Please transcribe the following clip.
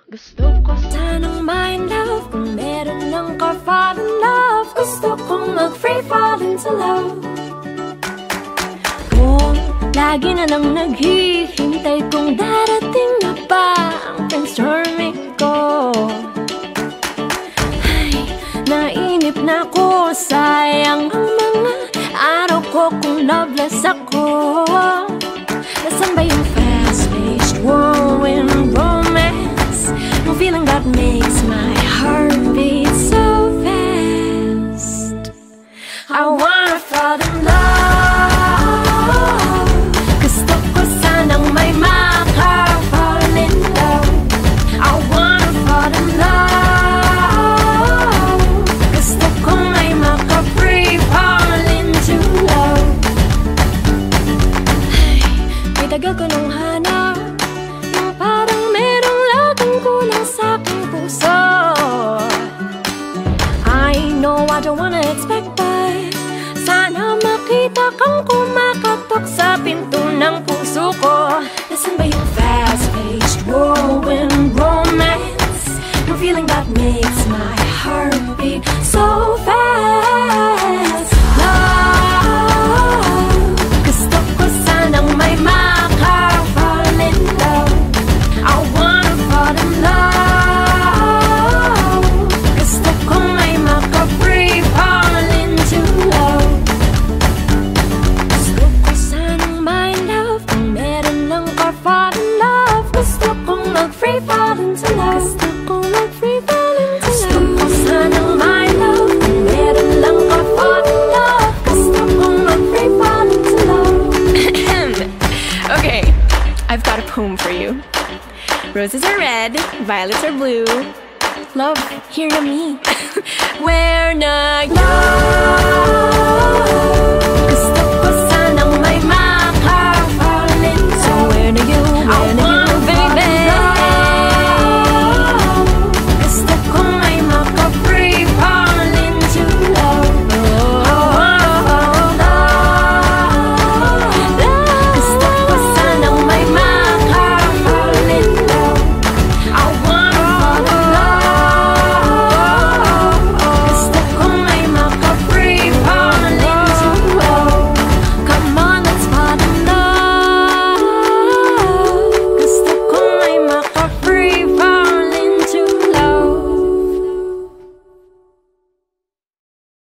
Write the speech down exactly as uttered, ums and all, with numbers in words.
Gusto ko sanang my love, kung meron lang ka fall in love. Gusto kong mag-free fall into love. Oh, lagi na lang naghihintay kung darating na ba ang brainstorming ko. Ay, nainip na ko, sayang ang mga araw ko kung loveless ako. Nasaan ba yung fast-paced whirlwind romance? Yung feeling that makes my heart beat so fast. I wanna fall in love. Gusto ko sanang may maka-fall in love. I wanna fall in love. Gusto ko may maka-free fall into love. Ay, may tagal ko nung hanap, yung parang merong laging kulang sa aking puso. I know I don't wanna expect, but sana makita kang kumakatok sa pinto ng puso ko. Nasaan ba yung fast-paced whirlwind romance? Yung feeling that makes my heart beat so fast. Love, gusto ko sanang may maka-fall in love. I wanna fall in love. Gusto ko may maka-free fall into love. Gusto ko sanang my love, kung meron lang ka fall in love. Gusto kong mag-free fall into love. Gusto kong mag-free fall into love. Gusto ko sanang my love, kung meron lang ka fall in love. Gusto kong mag-free fall into love. Okay, I've got a poem for you. Roses are red, violets are blue. Love, hear ya me. Where na Love,